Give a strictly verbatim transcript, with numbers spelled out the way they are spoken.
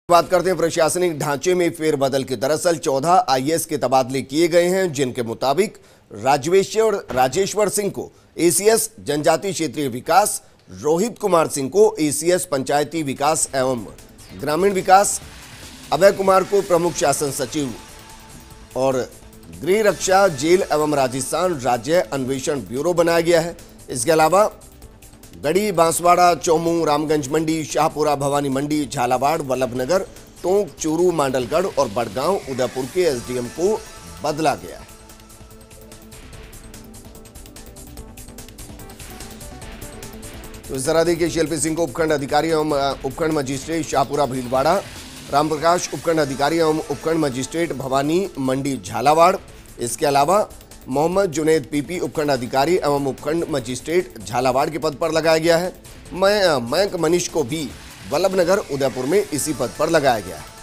बात करते हैं प्रशासनिक ढांचे में फेरबदल के। दरअसल चौदह आई ए एस के तबादले किए गए हैं, जिनके मुताबिक राजवेश्वर राजेश्वर सिंह को ए सी एस जनजातीय क्षेत्रीय विकास, रोहित कुमार सिंह को ए सी एस पंचायती विकास एवं ग्रामीण विकास, अभय कुमार को प्रमुख शासन सचिव और गृह रक्षा, जेल एवं राजस्थान राज्य अन्वेषण ब्यूरो बनाया गया है। इसके अलावा गढ़ी, बांसवाड़ा, चौमू, रामगंज मंडी, शाहपुरा, भवानी मंडी, झालावाड़, वल्लभनगर, टोंक, चूरू, मांडलगढ़ और बड़गांव, उदयपुर के एस डी एम को बदला गया है। तो इस तरह देखिए, शिल्पी सिंह को उपखंड अधिकारी एवं उपखंड मजिस्ट्रेट शाहपुरा भीलवाड़ा, रामप्रकाश उपखंड अधिकारी एवं उपखंड मजिस्ट्रेट भवानी मंडी झालावाड़। इसके अलावा मोहम्मद जुनेद पीपी उपखंड अधिकारी एवं उपखंड मजिस्ट्रेट झालावाड़ के पद पर लगाया गया है। मयंक मनीष को भी वल्लभनगर, उदयपुर में इसी पद पर लगाया गया है।